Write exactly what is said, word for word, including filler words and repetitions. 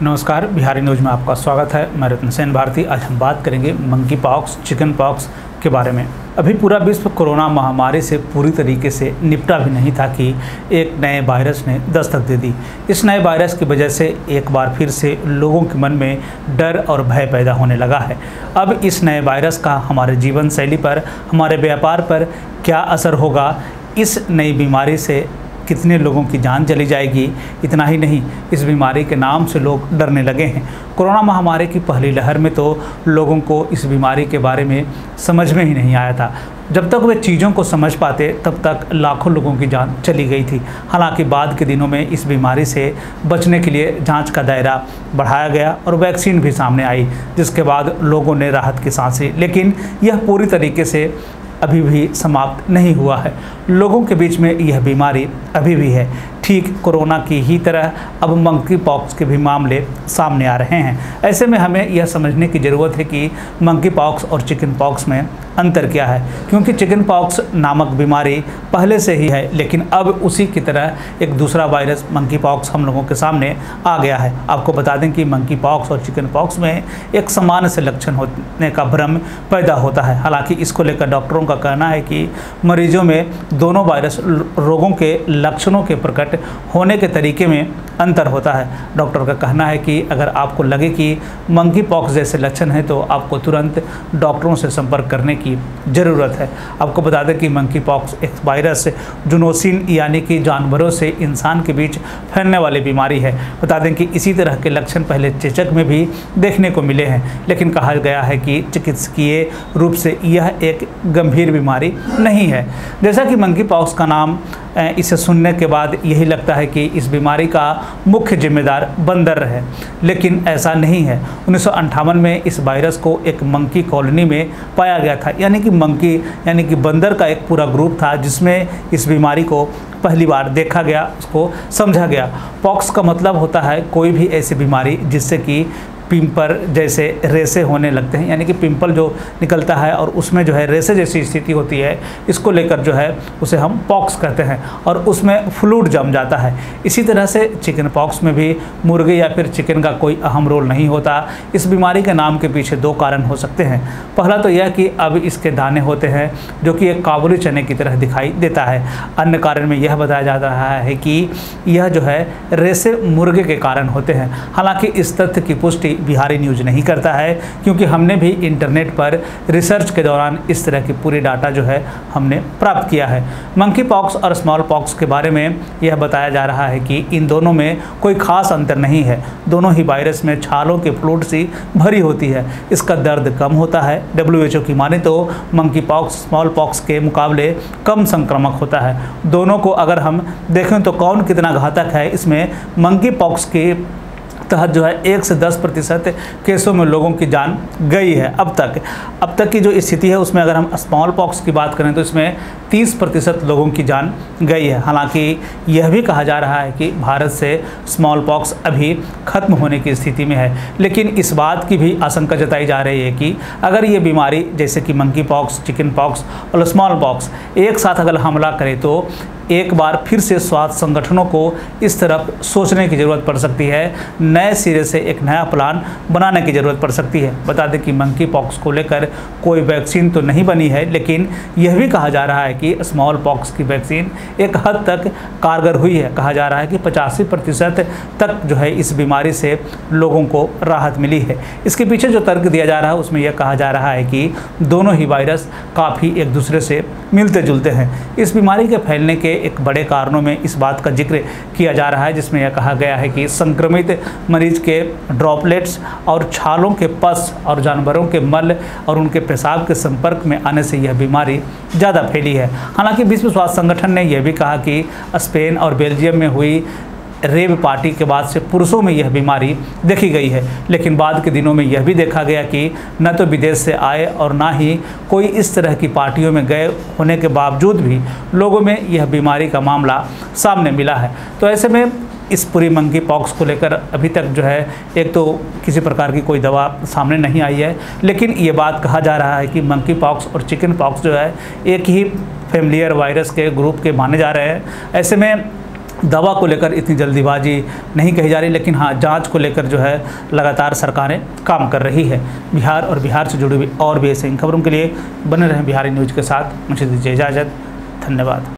नमस्कार, बिहारी न्यूज़ में आपका स्वागत है। मैं रत्न सेन भारती। आज हम बात करेंगे मंकी पॉक्स, चिकन पॉक्स के बारे में। अभी पूरा विश्व कोरोना महामारी से पूरी तरीके से निपटा भी नहीं था कि एक नए वायरस ने दस्तक दे दी। इस नए वायरस की वजह से एक बार फिर से लोगों के मन में डर और भय पैदा होने लगा है। अब इस नए वायरस का हमारे जीवन शैली पर, हमारे व्यापार पर क्या असर होगा, इस नई बीमारी से कितने लोगों की जान चली जाएगी, इतना ही नहीं, इस बीमारी के नाम से लोग डरने लगे हैं। कोरोना महामारी की पहली लहर में तो लोगों को इस बीमारी के बारे में समझ में ही नहीं आया था। जब तक वे चीज़ों को समझ पाते तब तक लाखों लोगों की जान चली गई थी। हालांकि बाद के दिनों में इस बीमारी से बचने के लिए जांच का दायरा बढ़ाया गया और वैक्सीन भी सामने आई, जिसके बाद लोगों ने राहत की सांस ली। लेकिन यह पूरी तरीके से अभी भी समाप्त नहीं हुआ है। लोगों के बीच में यह बीमारी अभी भी है। ठीक कोरोना की ही तरह अब मंकी पॉक्स के भी मामले सामने आ रहे हैं। ऐसे में हमें यह समझने की ज़रूरत है कि मंकी पॉक्स और चिकन पॉक्स में अंतर क्या है, क्योंकि चिकन पॉक्स नामक बीमारी पहले से ही है, लेकिन अब उसी की तरह एक दूसरा वायरस मंकी पॉक्स हम लोगों के सामने आ गया है। आपको बता दें कि मंकी पॉक्स और चिकन पॉक्स में एक समान से लक्षण होने का भ्रम पैदा होता है। हालांकि इसको लेकर डॉक्टरों का कहना है कि मरीजों में दोनों वायरस रोगों के लक्षणों के प्रकट होने के तरीके में अंतर होता है। डॉक्टर का कहना है कि अगर आपको लगे कि मंकी पॉक्स जैसे लक्षण हैं तो आपको तुरंत डॉक्टरों से संपर्क करने की ज़रूरत है। आपको बता दें कि मंकी पॉक्स एक वायरस जूनोसिन यानी कि जानवरों से इंसान के बीच फैलने वाली बीमारी है। बता दें कि इसी तरह के लक्षण पहले चेचक में भी देखने को मिले हैं, लेकिन कहा गया है कि चिकित्सकीय रूप से यह एक गंभीर बीमारी नहीं है। जैसा कि मंकी पॉक्स का नाम इसे सुनने के बाद यही लगता है कि इस बीमारी का मुख्य जिम्मेदार बंदर है, लेकिन ऐसा नहीं है। उन्नीस सौ अंठावन में इस वायरस को एक मंकी कॉलोनी में पाया गया था, यानी कि मंकी यानी कि बंदर का एक पूरा ग्रुप था जिसमें इस बीमारी को पहली बार देखा गया, उसको समझा गया। पॉक्स का मतलब होता है कोई भी ऐसी बीमारी जिससे कि पिंपल जैसे रेसे होने लगते हैं, यानी कि पिंपल जो निकलता है और उसमें जो है रेसे जैसी स्थिति होती है, इसको लेकर जो है उसे हम पॉक्स कहते हैं और उसमें फ्लूइड जम जाता है। इसी तरह से चिकन पॉक्स में भी मुर्गे या फिर चिकन का कोई अहम रोल नहीं होता। इस बीमारी के नाम के पीछे दो कारण हो सकते हैं। पहला तो यह कि अब इसके दाने होते हैं जो कि एक काबुली चने की तरह दिखाई देता है। अन्य कारण में यह बताया जा रहा है कि यह जो है रेसे मुर्गे के कारण होते हैं। हालांकि इस तथ्य की पुष्टि बिहारी न्यूज़ नहीं करता है, क्योंकि हमने भी इंटरनेट पर रिसर्च के दौरान इस तरह की पूरी डाटा जो है हमने प्राप्त किया है। मंकी पॉक्स और स्मॉल पॉक्स के बारे में यह बताया जा रहा है कि इन दोनों में कोई खास अंतर नहीं है। दोनों ही वायरस में छालों के फ्लूइड सी भरी होती है। इसका दर्द कम होता है। डब्ल्यू एच ओ की माने तो मंकी पॉक्स स्मॉल पॉक्स के मुकाबले कम संक्रामक होता है। दोनों को अगर हम देखें तो कौन कितना घातक है, इसमें मंकी पॉक्स के तहत जो है एक से दस प्रतिशत केसों में लोगों की जान गई है अब तक। अब तक की जो स्थिति है उसमें अगर हम स्मॉल पॉक्स की बात करें तो इसमें तीस प्रतिशत लोगों की जान गई है। हालांकि यह भी कहा जा रहा है कि भारत से स्मॉल पॉक्स अभी खत्म होने की स्थिति में है, लेकिन इस बात की भी आशंका जताई जा रही है कि अगर ये बीमारी जैसे कि मंकी पॉक्स, चिकन पॉक्स और स्मॉल पॉक्स एक साथ अगर हमला करे तो एक बार फिर से स्वास्थ्य संगठनों को इस तरफ सोचने की ज़रूरत पड़ सकती है। नए सिरे से एक नया प्लान बनाने की ज़रूरत पड़ सकती है। बता दें कि मंकी पॉक्स को लेकर कोई वैक्सीन तो नहीं बनी है, लेकिन यह भी कहा जा रहा है कि स्मॉल पॉक्स की वैक्सीन एक हद तक कारगर हुई है। कहा जा रहा है कि पचासी प्रतिशत तक जो है इस बीमारी से लोगों को राहत मिली है। इसके पीछे जो तर्क दिया जा रहा है उसमें यह कहा जा रहा है कि दोनों ही वायरस काफ़ी एक दूसरे से मिलते जुलते हैं। इस बीमारी के फैलने के एक बड़े कारणों में इस बात का जिक्र किया जा रहा है, जिसमें यह कहा गया है कि संक्रमित मरीज के ड्रॉपलेट्स और छालों के पस और जानवरों के मल और उनके पेशाब के संपर्क में आने से यह बीमारी ज़्यादा फैली है। हालांकि विश्व स्वास्थ्य संगठन ने यह भी कहा कि स्पेन और बेल्जियम में हुई रेव पार्टी के बाद से पुरुषों में यह बीमारी देखी गई है, लेकिन बाद के दिनों में यह भी देखा गया कि न तो विदेश से आए और ना ही कोई इस तरह की पार्टियों में गए होने के बावजूद भी लोगों में यह बीमारी का मामला सामने मिला है। तो ऐसे में इस पूरी मंकी पॉक्स को लेकर अभी तक जो है एक तो किसी प्रकार की कोई दवा सामने नहीं आई है, लेकिन ये बात कहा जा रहा है कि मंकी पॉक्स और चिकन पॉक्स जो है एक ही फैमिलियर वायरस के ग्रुप के माने जा रहे हैं। ऐसे में दवा को लेकर इतनी जल्दीबाजी नहीं कही जा रही, लेकिन हाँ जांच को लेकर जो है लगातार सरकारें काम कर रही है। बिहार और बिहार से जुड़ी हुई और भी ऐसी खबरों के लिए बने रहें बिहारी न्यूज़ के साथ। मुझे दीजिए इजाज़त, धन्यवाद।